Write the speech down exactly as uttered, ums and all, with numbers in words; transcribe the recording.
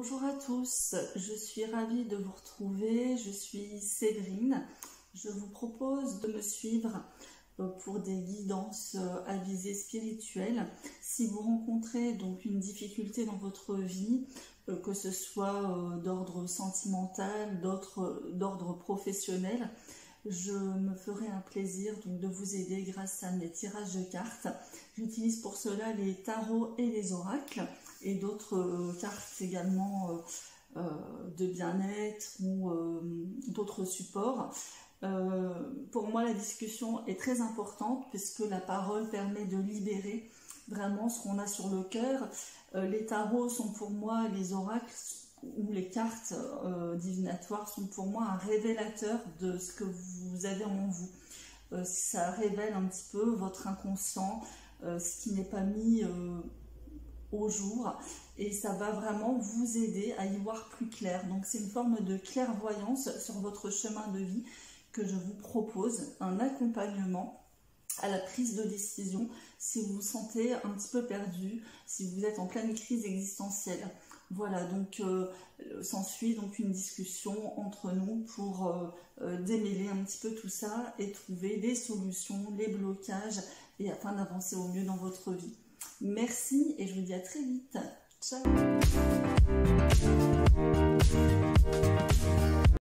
Bonjour à tous, je suis ravie de vous retrouver, je suis Séverine. Je vous propose de me suivre pour des guidances à visée spirituelle. Si vous rencontrez donc une difficulté dans votre vie, que ce soit d'ordre sentimental, d'ordre professionnel, je me ferai un plaisir donc de vous aider grâce à mes tirages de cartes. J'utilise pour cela les tarots et les oracles et d'autres cartes également euh, euh, de bien-être ou euh, d'autres supports. Euh, pour moi, la discussion est très importante puisque la parole permet de libérer vraiment ce qu'on a sur le cœur. Euh, les tarots sont pour moi, les oracles ou les cartes euh, divinatoires sont pour moi un révélateur de ce que vous avez en vous. Euh, ça révèle un petit peu votre inconscient, euh, ce qui n'est pas mis euh, au jour, et ça va vraiment vous aider à y voir plus clair. Donc c'est une forme de clairvoyance sur votre chemin de vie que je vous propose, un accompagnement à la prise de décision si vous vous sentez un petit peu perdu, si vous êtes en pleine crise existentielle. Voilà, donc euh, s'ensuit donc une discussion entre nous pour euh, euh, démêler un petit peu tout ça et trouver des solutions, les blocages, et afin d'avancer au mieux dans votre vie. Merci et je vous dis à très vite. Ciao.